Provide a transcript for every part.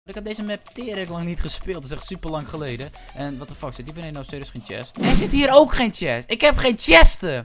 Ik heb deze map tering lang niet gespeeld. Dat is echt super lang geleden. En wat de fuck, zit hier beneden nou serieus geen chest? Er zit hier ook geen chest. Ik heb geen chesten.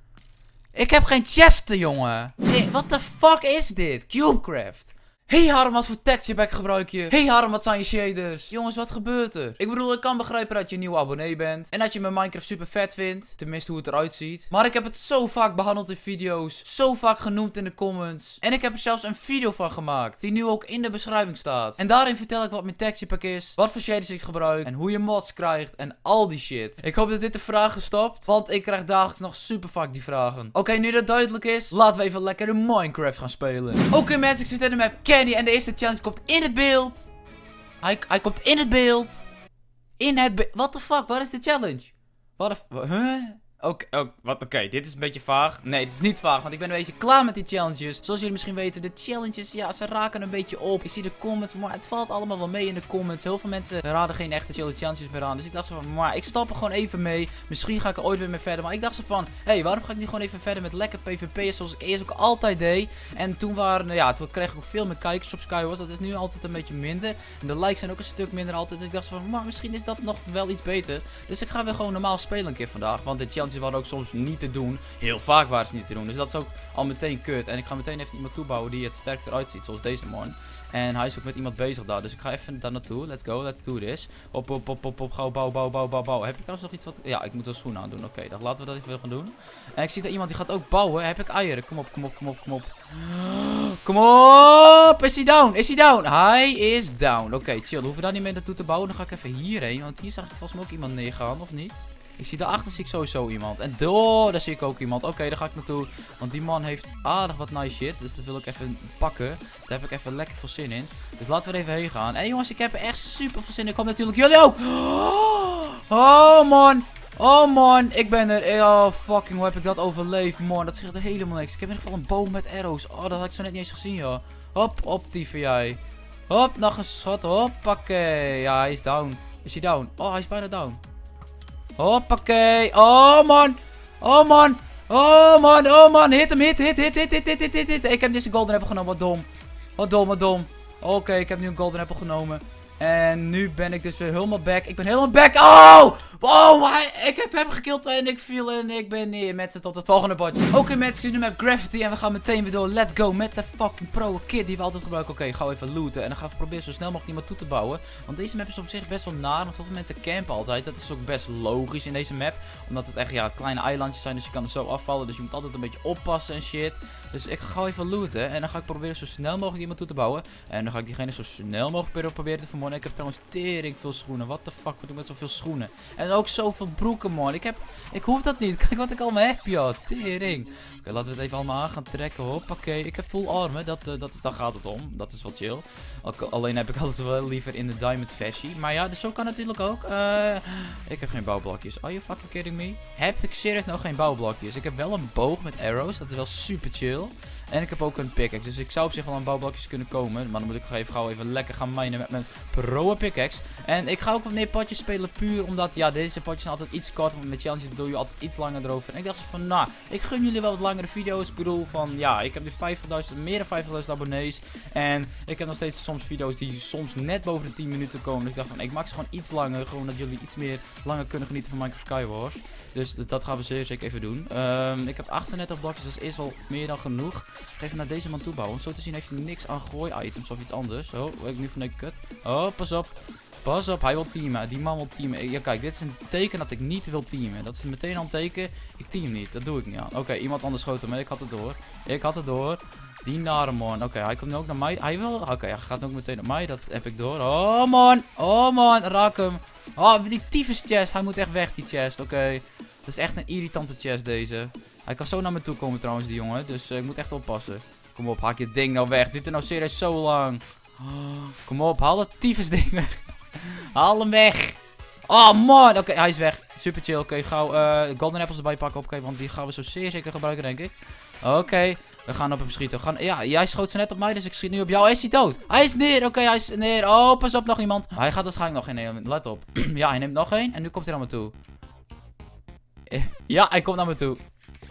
Ik heb geen chesten, jongen. Nee, wat de fuck is dit? Cubecraft. Hey Harm, wat voor texture pack gebruik je? Hey Harm, wat zijn je shaders? Jongens, wat gebeurt er? Ik bedoel, ik kan begrijpen dat je een nieuwe abonnee bent. En dat je mijn Minecraft super vet vindt. Tenminste, hoe het eruit ziet. Maar ik heb het zo vaak behandeld in video's. Zo vaak genoemd in de comments. En ik heb er zelfs een video van gemaakt. Die nu ook in de beschrijving staat. En daarin vertel ik wat mijn texture pack is. Wat voor shaders ik gebruik. En hoe je mods krijgt. En al die shit. Ik hoop dat dit de vragen stopt. Want ik krijg dagelijks nog super vaak die vragen. Oké, nu dat duidelijk is. Laten we even lekker de Minecraft gaan spelen. Oké, mensen, ik zit in de map Kenny. En de eerste challenge komt in het beeld. Hij komt in het beeld. What the fuck? Waar is de challenge? Wat de... Huh? Oké, dit is een beetje vaag. Nee, dit is niet vaag, want ik ben een beetje klaar met die challenges. Zoals jullie misschien weten, de challenges, ja, ze raken een beetje op. Ik zie de comments, maar het valt allemaal wel mee in de comments. Heel veel mensen raden geen echte challenges meer aan. Dus ik dacht zo van, maar ik stap er gewoon even mee. Misschien ga ik er ooit weer mee verder. Maar ik dacht zo van, hé, waarom ga ik niet gewoon even verder met lekker PvP'en zoals ik eerst ook altijd deed. En toen toen kreeg ik ook veel meer kijkers op Skywars. Dat is nu altijd een beetje minder. En de likes zijn ook een stuk minder altijd. Dus ik dacht zo van, maar misschien is dat nog wel iets beter. Dus ik ga weer gewoon normaal spelen een keer vandaag. Want de challenges waren ook soms niet te doen. Heel vaak waren ze niet te doen. Dus dat is ook al meteen kut. En ik ga meteen even iemand toebouwen die het sterkst eruit ziet. Zoals deze man. En hij is ook met iemand bezig daar. Dus ik ga even daar naartoe. Let's go. Let's do this. Op. Gauw. Bouw. Heb ik trouwens nog iets wat... Ja, ik moet een schoen aan doen. Oké, dan laten we dat even gaan doen. En ik zie dat iemand die gaat ook bouwen. Heb ik eieren? Kom op. Kom op. Is hij down? Hij is down. Oké, chill. We hoeven daar niet meer naartoe te bouwen. Dan ga ik even hierheen. Want hier zag ik volgens mij ook iemand neergaan, of niet? Ik zie daarachter zie ik sowieso iemand. En daar zie ik ook iemand. Oké, daar ga ik naartoe. Want die man heeft aardig wat nice shit. Dus dat wil ik even pakken. Daar heb ik even lekker veel zin in. Dus laten we er even heen gaan. En jongens, ik heb er echt super veel zin in. Ik hoop natuurlijk jullie ook. Oh man, ik ben er. Oh fucking, hoe heb ik dat overleefd? Man, dat scheelt helemaal niks. Ik heb in ieder geval een boom met arrows. Oh, dat had ik zo net niet eens gezien, joh. Hop, optieven jij. Hop, nog een schot. Hoppakee. Ja, hij is down. Is hij down? Oh, hij is bijna down. Hoppakee. Oh man. Hit hem. Ik heb deze golden apple genomen. Wat dom. Oké, ik heb nu een golden apple genomen. En nu ben ik dus weer helemaal back. Ik ben helemaal back. Ik heb hem gekild en ik viel en ik ben neer. Mensen, tot het volgende bordje. Oké, mensen, ik zit nu met Gravity en we gaan meteen weer door. Let's go met de fucking pro kit die we altijd gebruiken. Oké, ga even looten en dan gaan we proberen zo snel mogelijk iemand toe te bouwen. Want deze map is op zich best wel naar, want heel veel mensen campen altijd. Dat is ook best logisch in deze map. Omdat het echt, ja, kleine eilandjes zijn, dus je kan er zo afvallen. Dus je moet altijd een beetje oppassen en shit. Dus ik ga gewoon even looten en dan ga ik proberen zo snel mogelijk iemand toe te bouwen. En dan ga ik diegene zo snel mogelijk proberen te vermoorden. Ik heb trouwens tering veel schoenen. What the fuck, wat doe ik met zoveel schoenen? En ook zoveel broeken, man. Ik hoef dat niet. Kijk wat ik allemaal heb, joh. Tering. Oké, laten we het even allemaal aan gaan trekken. Hoppakee. Ik heb full armor. Daar gaat het om. Dat is wel chill. Alleen heb ik altijd wel liever in de diamond versie. Maar ja, dus zo kan het natuurlijk ook. Ik heb geen bouwblokjes. Are you fucking kidding me? Heb ik serieus nog geen bouwblokjes? Ik heb wel een boog met arrows. Dat is wel super chill. En ik heb ook een pickaxe. Dus ik zou op zich wel aan bouwblokjes kunnen komen. Maar dan moet ik gauw even lekker gaan minen met mijn pro pickaxe. En ik ga ook wat meer potjes spelen. Puur omdat, ja, deze potjes zijn altijd iets korter. Want met challenges bedoel je altijd iets langer erover. En ik dacht van, nou, ik gun jullie wel wat langere video's. Ik bedoel van, ja, ik heb nu meer dan 50.000 abonnees. En ik heb nog steeds soms video's die soms net boven de 10 minuten komen. Dus ik dacht van, ik maak ze gewoon iets langer. Gewoon dat jullie iets meer langer kunnen genieten van Minecraft Skywars. Dus dat gaan we zeer zeker even doen. Ik heb 38 blokjes, dat is al meer dan genoeg. Ga even naar deze man toe bouwen. Zo te zien heeft hij niks aan gooi-items of iets anders. Oh, wat ik nu van de kut. Oh, pas op. Pas op, hij wil teamen. Die man wil teamen. Ja, kijk, dit is een teken dat ik niet wil teamen. Dat is meteen al een teken. Ik team niet. Dat doe ik niet aan. Oké, iemand anders schoot hem. Ik had het door. Die nare man. Oké, hij komt nu ook naar mij. Hij wil... Oké, hij gaat ook meteen naar mij. Dat heb ik door. Oh man. Raak hem. Oh, die tyfus chest. Hij moet echt weg, die chest. Oké. Dat is echt een irritante chest, deze. Hij kan zo naar me toe komen trouwens, die jongen. Dus ik moet echt oppassen. Kom op, haak je ding nou weg. Dit is nou serieus zo lang. Kom op, haal dat tyfus ding weg. Haal hem weg. Oh man, oké, hij is weg. Super chill. Oké, gauw golden apples erbij pakken. Oké, want die gaan we zo zeer zeker gebruiken, denk ik. Oké, we gaan op hem schieten. Ja, jij schoot zo net op mij, dus ik schiet nu op jou. Is hij dood? Hij is neer. Oké, hij is neer. Oh, pas op, nog iemand. Hij gaat waarschijnlijk nog een nemen. Let op. Ja, hij neemt nog één. En nu komt hij naar me toe. Ja, hij komt naar me toe.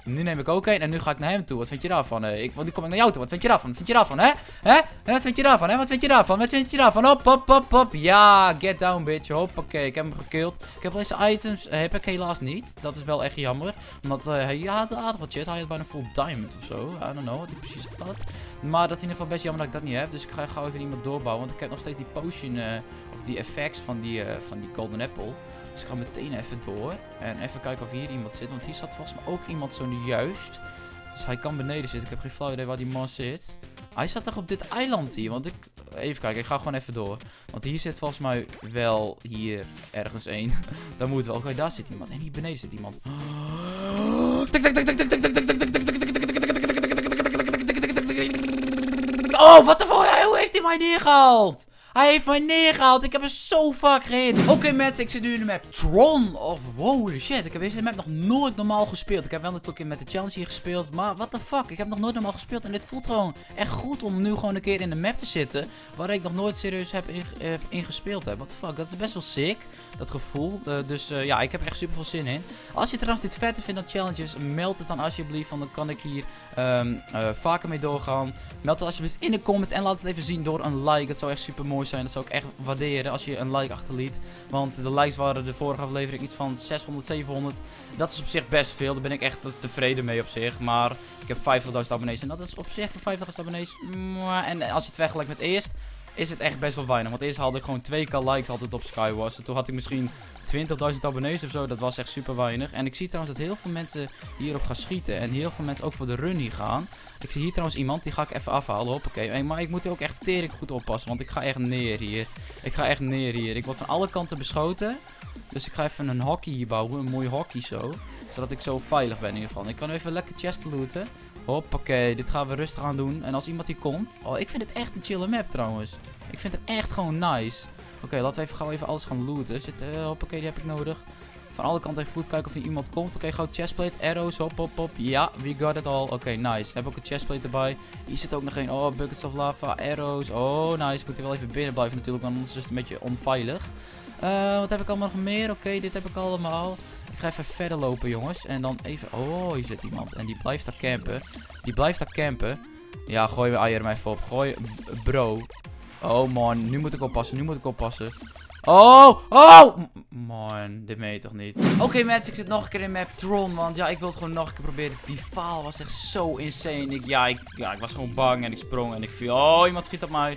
Nu neem ik ook een en nu ga ik naar hem toe. Wat vind je daarvan? Want nu kom ik naar jou toe. Wat vind je daarvan? Wat vind je daarvan, hè? Wat vind je daarvan, hè? Wat vind je daarvan? Wat vind je daarvan? Hop, hop, hop, hop. Ja, get down, bitch. Hoppakee, ik heb hem gekilld. Ik heb deze items, heb ik helaas niet. Dat is wel echt jammer. Omdat hij had aardig wat shit. Hij had bijna full diamond of zo. I don't know wat hij precies had. Maar dat is in ieder geval best jammer dat ik dat niet heb. Dus ik ga gauw even iemand doorbouwen. Want ik heb nog steeds die potion, of die effects van die golden apple. Dus ik ga meteen even door. En even kijken of hier iemand zit. Want hier zat volgens mij ook iemand zo nu juist. Dus hij kan beneden zitten. Ik heb geen flauw idee waar die man zit. Hij zat toch op dit eiland hier? Want ik... Even kijken, ik ga gewoon even door. Want hier zit volgens mij wel hier ergens één. Dan moet wel. Oké, daar zit iemand. En hier beneden zit iemand. Oh, wat de fuck? Hoe heeft hij mij neergehaald? Hij heeft mij neergehaald. Ik heb hem zo vaak gehit. Oké, mensen, ik zit nu in de map Tron. Of holy shit. Ik heb deze map nog nooit normaal gespeeld. Ik heb wel natuurlijk met de challenge hier gespeeld. Maar what the fuck. Ik heb nog nooit normaal gespeeld. En dit voelt gewoon echt goed om nu gewoon een keer in de map te zitten. Waar ik nog nooit serieus in gespeeld heb. What the fuck. Dat is best wel sick. Dat gevoel. Dus ja, ik heb er echt super veel zin in. Als je trouwens dit vet vindt, dan challenges, meld het dan alsjeblieft. Want dan kan ik hier vaker mee doorgaan. Meld het alsjeblieft in de comments. En laat het even zien door een like. Dat zou echt super mooi zijn. Dat zou ik echt waarderen als je een like achterliet. Want de likes waren de vorige aflevering iets van 600, 700. Dat is op zich best veel. Daar ben ik echt tevreden mee op zich. Maar ik heb 50.000 abonnees. En dat is op zich voor 50.000 abonnees. En als je het vergelijkt met eerst, is het echt best wel weinig. Want eerst had ik gewoon 2k likes altijd op Skywars. En toen had ik misschien 20.000 abonnees of zo. Dat was echt super weinig. En ik zie trouwens dat heel veel mensen hierop gaan schieten. En heel veel mensen ook voor de run hier gaan. Ik zie hier trouwens iemand. Die ga ik even afhalen. Hoppakee. Maar ik moet er ook echt tering goed oppassen. Want ik ga echt neer hier. Ik word van alle kanten beschoten. Dus ik ga even een hockey hier bouwen. Een mooi hockey zo. Zodat ik zo veilig ben in ieder geval. Ik kan even lekker chest looten. Hoppakee, dit gaan we rustig aan doen. En als iemand hier komt... Oh, ik vind het echt een chille map trouwens. Ik vind hem echt gewoon nice. Oké, laten we even gauw even alles gaan looten. Hoppakee, die heb ik nodig. Van alle kanten even goed kijken of er iemand komt. Oké, gauw chestplate, arrows, hop, hop, hop. Ja, we got it all. Oké, nice. Heb ook een chestplate erbij. Hier zit ook nog een. Oh, buckets of lava, arrows. Oh, nice. Ik moet hier wel even binnen blijven natuurlijk, want anders is het een beetje onveilig. Wat heb ik allemaal nog meer? Oké, dit heb ik allemaal. Ik ga even verder lopen, jongens. En dan even... Oh, hier zit iemand. En die blijft daar campen. Ja, gooi mijn eieren maar even op. Gooi... Bro. Oh, man. Nu moet ik oppassen. Oh! Man, dit meen je toch niet? Oké, mensen, ik zit nog een keer in map Tron. Want ja, ik wil het gewoon nog een keer proberen. Die faal was echt zo insane. Ik was gewoon bang en ik sprong en ik viel. Oh, iemand schiet op mij.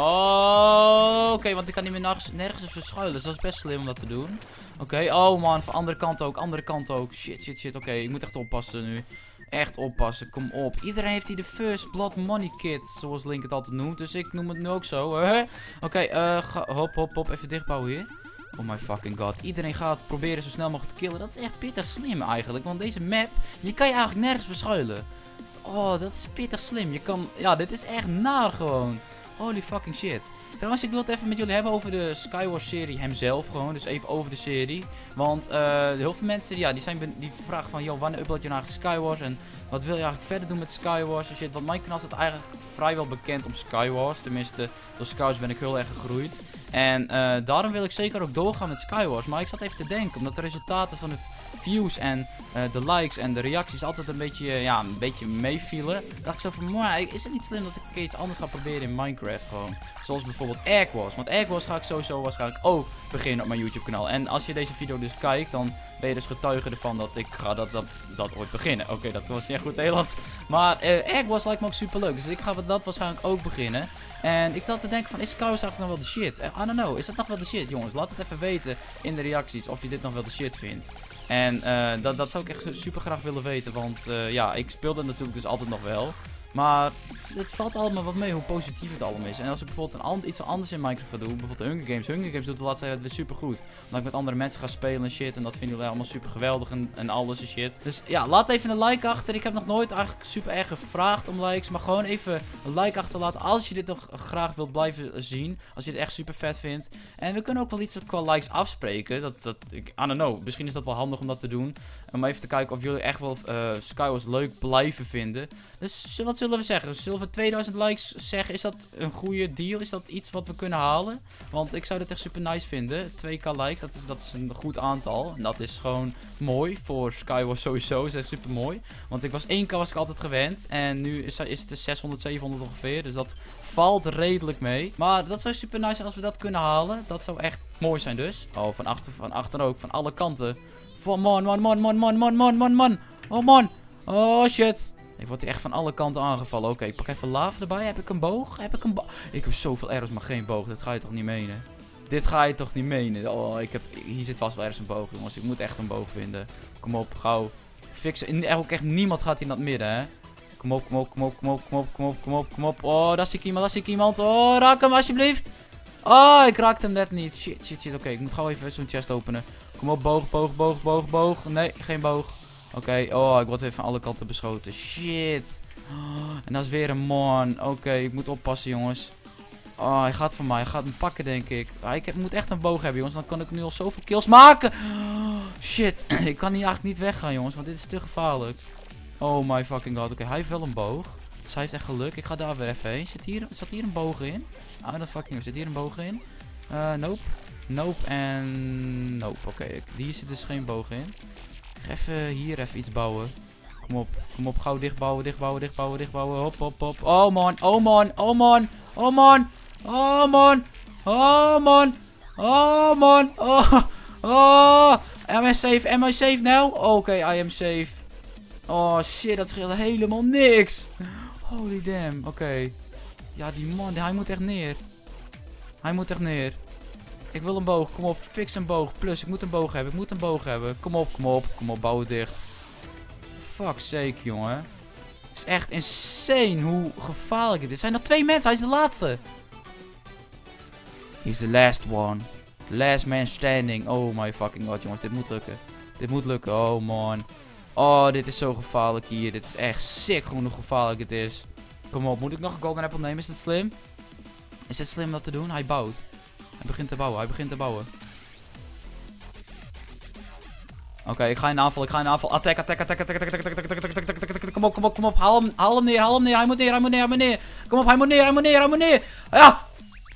Oh, oké, want ik kan niet meer nergens verschuilen. Dus dat is best slim om dat te doen. Oké, oh man, van andere kant ook. Shit. Oké, ik moet echt oppassen nu. Echt oppassen, kom op. Iedereen heeft hier de First Blood Money Kit, zoals Link het altijd noemt. Dus ik noem het nu ook zo. Oké, hop, even dichtbouwen hier. Oh my fucking god. Iedereen gaat proberen zo snel mogelijk te killen. Dat is echt pittig slim eigenlijk. Want deze map, je kan je eigenlijk nergens verschuilen. Oh, dat is pittig slim. Je kan, ja, dit is echt naar gewoon. Holy fucking shit. Trouwens, ik wil het even met jullie hebben over de Skywars serie hemzelf gewoon. Dus even over de serie. Want heel veel mensen, ja, die vragen van... Yo, wanneer upload je nou eigenlijk Skywars? En wat wil je eigenlijk verder doen met Skywars en shit? Want mijn kanaal staat eigenlijk vrijwel bekend om Skywars. Tenminste, door Skywars ben ik heel erg gegroeid. En daarom wil ik zeker ook doorgaan met Skywars. Maar ik zat even te denken, omdat de resultaten van de views en de likes en de reacties altijd een beetje meevielen. Dacht ik zo van, maar is het niet slim dat ik een keer iets anders ga proberen in Minecraft gewoon? Zoals bijvoorbeeld Egg Wars. Want Egg Wars ga ik sowieso waarschijnlijk ook beginnen op mijn YouTube kanaal. En als je deze video dus kijkt, dan ben je dus getuige ervan dat ik ga dat ooit beginnen. Oké, dat was niet echt goed Nederlands. Maar Egg Wars lijkt me ook super leuk. Dus ik ga dat waarschijnlijk ook beginnen. En ik zat te denken van, is Skywars eigenlijk nog wel de shit? I don't know, is dat nog wel de shit, jongens? Laat het even weten in de reacties of je dit nog wel de shit vindt. En dat zou ik echt super graag willen weten, want ja, ik speel dat natuurlijk dus altijd nog wel. Maar het valt allemaal wat mee hoe positief het allemaal is. En als ik bijvoorbeeld iets iets anders in Minecraft ga doen, bijvoorbeeld Hunger Games. Hunger Games doet de laatste tijd weer super goed. Omdat ik met andere mensen ga spelen en shit. En dat vinden jullie allemaal super geweldig en alles en shit. Dus ja, laat even een like achter. Ik heb nog nooit eigenlijk super erg gevraagd om likes. Maar gewoon even een like achterlaten als je dit nog graag wilt blijven zien. Als je het echt super vet vindt. En we kunnen ook wel iets qua likes afspreken. I don't know. Misschien is dat wel handig om dat te doen. Om even te kijken of jullie echt wel Skywars leuk blijven vinden. Dus wat zullen zullen we zeggen? Zullen we 2000 likes zeggen? Is dat een goede deal? Is dat iets wat we kunnen halen? Want ik zou dat echt super nice vinden. 2k likes, dat is een goed aantal. En dat is gewoon mooi voor Skywars sowieso. Dat is super mooi. Want 1k was ik altijd gewend. En nu is het 600, 700 ongeveer. Dus dat valt redelijk mee. Maar dat zou super nice zijn als we dat kunnen halen. Dat zou echt mooi zijn dus. Oh, van achter ook. Van alle kanten. Man. Oh man. Oh shit. Ik word hier echt van alle kanten aangevallen. Oké, ik pak even lava erbij. Heb ik een boog? Ik heb zoveel arrows, maar geen boog. Dat ga je toch niet menen? Dit ga je toch niet menen? Oh, hier zit vast wel ergens een boog, jongens. Ik moet echt een boog vinden. Kom op, gauw. Fixen. Ook echt niemand gaat hier naar het midden, hè. Kom op. Oh, daar zie ik iemand. Oh, raak hem alsjeblieft. Oh, ik raakte hem net niet. Shit. Oké, ik moet gauw even zo'n chest openen. Kom op, boog. Nee, geen boog. Oké, oh, ik word even van alle kanten beschoten. Shit. Oh, en dat is weer een man. Oké, ik moet oppassen, jongens. Oh, hij gaat van mij. Hij gaat me pakken, denk ik. Ik moet echt een boog hebben, jongens. Dan kan ik nu al zoveel kills maken. Oh, shit. Ik kan hier eigenlijk niet weggaan, jongens. Want dit is te gevaarlijk. Oh my fucking god. Oké, hij heeft wel een boog. Dus hij heeft echt geluk. Ik ga daar weer even heen. Zat hier een boog in? Oh, dat fucking. Zit hier een boog in? Nope en nope. Oké, hier zit dus geen boog in. Ik ga hier even iets bouwen. Kom op, gauw dichtbouwen. Hop. Oh man. Am I safe now? Oké, I am safe. Oh shit, dat scheelde helemaal niks. Holy damn, oké. Ja, die man, hij moet echt neer. Ik wil een boog, kom op, fix een boog. Plus, ik moet een boog hebben. Kom op, bouw het dicht. Fuck sake, jongen. Het is echt insane hoe gevaarlijk het is. Er zijn nog 2 mensen, hij is de laatste. He's the last one. Last man standing. Oh my fucking god, jongens, dit moet lukken. Oh man. Oh, dit is zo gevaarlijk hier. Dit is echt sick hoe gevaarlijk het is. Kom op, moet ik nog een golden apple nemen? Is dat slim? Is het slim dat te doen? Hij bouwt. Hij begint te bouwen. Oké, ik ga in aanval. Attack. Kom op. Haal hem neer. Hij moet neer. Kom op, hij moet neer. Ja!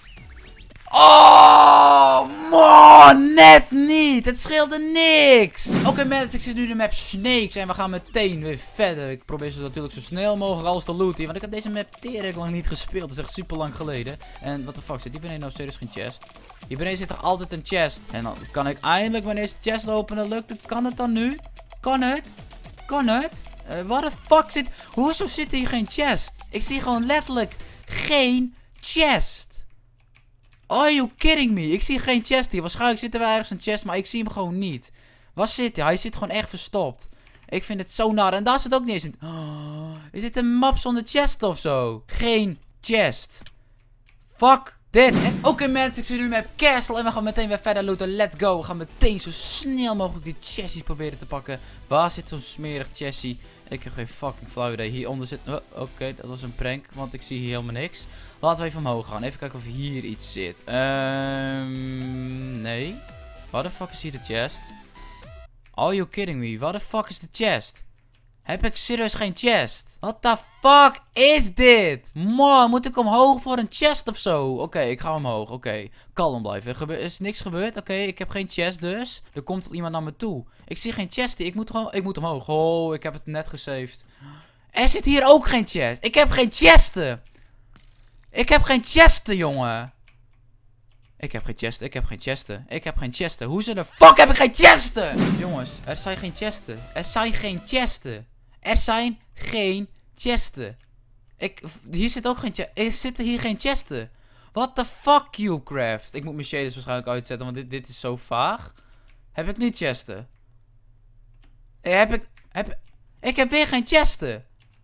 Oh, man, net niet. Het scheelde niks. Oké, mensen, ik zit nu in de map Snakes en we gaan meteen weer verder. Ik probeer ze natuurlijk zo snel mogelijk alles te looten. Want ik heb deze map tering lang niet gespeeld. Dat is echt super lang geleden. En what the fuck, zit hier beneden nou serieus geen chest? Hier beneden zit er altijd een chest. En dan kan ik eindelijk mijn eerste chest openen. Lukt het? Kan het dan nu? Kan het? What the fuck zit... Hoezo zit hier geen chest? Ik zie gewoon letterlijk geen chest. Are you kidding me? Ik zie geen chest hier. Waarschijnlijk zit er wel ergens een chest, maar ik zie hem gewoon niet. Waar zit hij? Hij zit gewoon echt verstopt. Ik vind het zo naar. En daar zit ook niet eens in. Oh, is dit een map zonder chest of zo? Geen chest. Fuck dit. Oké, mensen, ik zit nu met Castle en we gaan meteen weer verder looten. Let's go. We gaan meteen zo snel mogelijk die chesties proberen te pakken. Waar zit zo'n smerig chestie? Ik heb geen fucking flauw idee. Hieronder zit... Oké, dat was een prank, want ik zie hier helemaal niks. Laten we even omhoog gaan. Even kijken of hier iets zit. Nee. Waar de fuck is hier de chest? Are you kidding me? Waar de fuck is de chest? Heb ik serieus geen chest? What the fuck is dit? Man, moet ik omhoog voor een chest of zo? Oké, ik ga omhoog. Oké, kalm blijven. Er is niks gebeurd. Oké, ik heb geen chest dus. Er komt iemand naar me toe. Ik zie geen chest. Ik moet omhoog. Oh, ik heb het net gesaved. Er zit hier ook geen chest. Ik heb geen chesten. Jongen. Ik heb geen chesten. Hoezo de fuck heb ik geen chesten? Jongens, er zijn geen chesten. Hier zit ook geen chest. Er zitten hier geen chesten. What the fuck, Cubecraft? Ik moet mijn shaders waarschijnlijk uitzetten, want dit is zo vaag. Heb ik nu chesten? Ik heb weer geen chesten.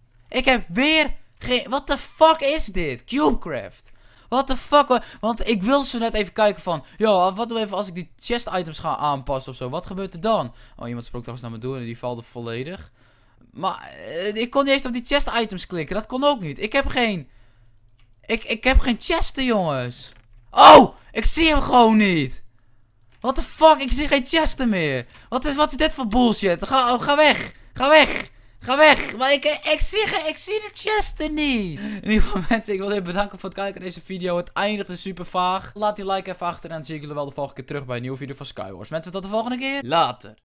What the fuck is dit? Cubecraft. What the fuck? Want ik wil zo net even kijken van... Ja, wat doen we even als ik die chest items ga aanpassen of zo? Wat gebeurt er dan? Oh, iemand sprak trouwens naar me door en die valde volledig. Maar ik kon niet eens op die chest items klikken. Dat kon ook niet. Ik heb geen chesten, jongens. Oh, ik zie hem gewoon niet. What the fuck? Ik zie geen chesten meer. Wat is dit voor bullshit? Ga weg. Ga weg. Maar ik zie de chesten niet. In ieder geval mensen, ik wil jullie bedanken voor het kijken naar deze video. Het eindigde super vaag. Laat die like even achter en dan zie ik jullie wel de volgende keer terug bij een nieuwe video van Skywars. Mensen, tot de volgende keer. Later.